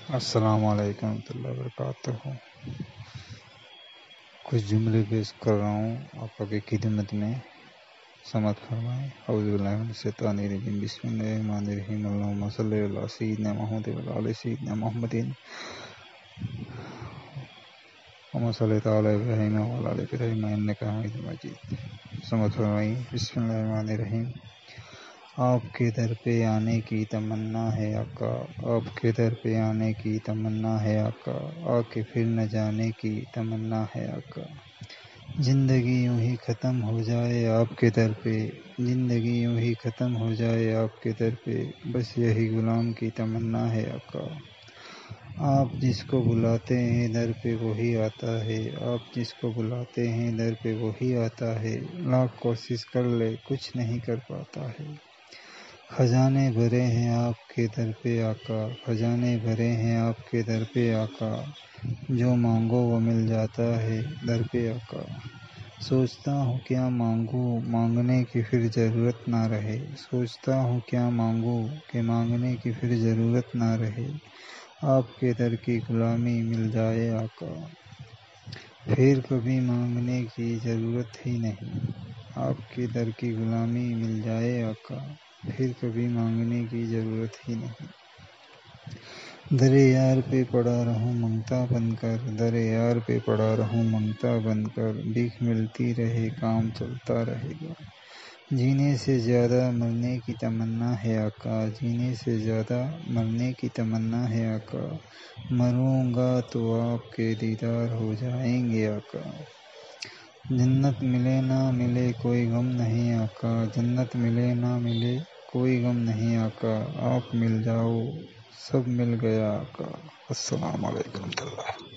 السلام علیکم ورحمۃ اللہ وبرکاتہ۔ کچھ جملے پیش کر رہا ہوں آپ کی خدمت میں، سماعت فرمائیں۔ اعوذ باللہ من الشیطان الرجیم، بسم اللہ الرحمن الرحیم، اللہم صلی علی سیدنا محمد وعلی آل سیدنا محمد کما صلیت علی ابراہیم وعلی آل ابراہیم انک حمید مجید۔ سماعت فرمائیں۔ بسم اللہ الرحمن الرحیم۔ آپ کے در پہ آنے کی تمنا ہے آقا، آپ کے در پہ آنے کی تمنا ہے آقا، آ کے پھر نہ جانے کی تمنا ہے آقا۔ زندگی یوں ہی ختم ہو جائے آپ کے در پہ، زندگی یوں ہی ختم ہو جائے آپ کے در پہ، بس یہی غلام کی تمنا ہے آقا۔ آپ جس کو بلاتے ہیں در پہ وہی آتا ہے، آپ جس کو بلاتے ہیں در پہ وہی آتا ہے، لاکھ کوشش کر لے کچھ نہیں کر پاتا ہے۔ خزانے بھرے ہیں آپ کے در پہ آقا، خزانے بھرے ہیں آپ کے در پہ آقا، جو مانگو وہ مل جاتا ہے در پہ آقا۔ سوچتا ہوں کیا مانگوں مانگنے کی پھر ضرورت نہ رہے، سوچتا ہوں کیا مانگوں کہ مانگنے کی پھر ضرورت نہ رہے، آپ کے در کی غلامی مل جائے آقا، پھر کبھی مانگنے کی ضرورت ہی نہیں، آپ کے در کی غلامی مل جائے آقا، پھر کبھی مانگنے کی ضرورت ہی نہیں۔ در یار پہ پڑا رہوں منگتا بن کر، در یار پہ پڑا رہوں منگتا بن کر، بھیک ملتی رہے کام چلتا رہے گا۔ جینے سے زیادہ مرنے کی تمنا ہے آقا، جینے سے زیادہ مرنے کی تمنا ہے آقا، مروں گا تو آپ کے دیدار ہو جائیں گے آقا۔ جنت ملے نہ ملے کوئی غم نہیں آقا، جنت ملے نہ ملے کوئی غم نہیں آقا، آپ مل جاؤ سب مل گیا آقا۔ السلام علیکم ورحمۃ اللہ۔